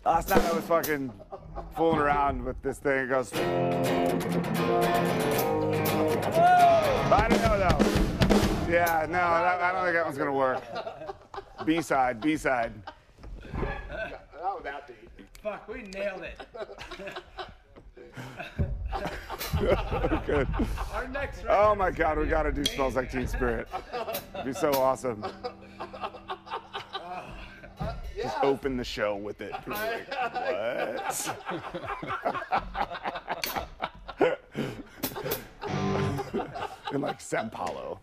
Last night I was fucking fooling around with this thing. It goes. I don't know though. Yeah, no, I don't think that one's gonna work. B-side, B-side. Not with that beat. Fuck, we nailed it. Good. Our next record. Oh my God, we gotta do Smells Like Teen Spirit. It'd be so awesome. Just open the show with it. Like, what? And like Sao Paulo.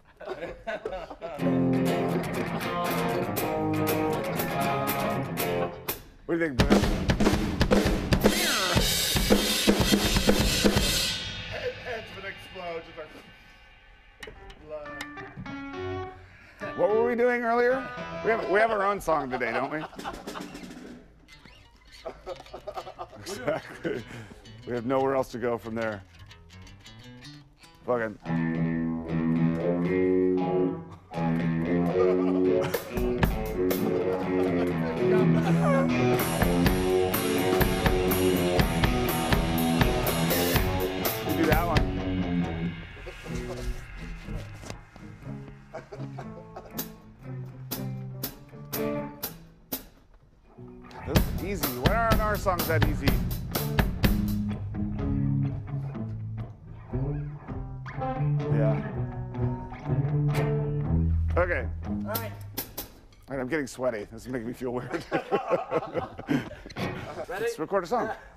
What do you think, Bill? Heads would explode. Just like, What were we doing earlier? We have our own song today, don't we? Exactly. We have nowhere else to go from there. Fucking. You do that one. Those are easy. Why aren't our songs that easy? Yeah. Okay. All right. All right, I'm getting sweaty. This is making me feel weird. Ready? Let's record a song.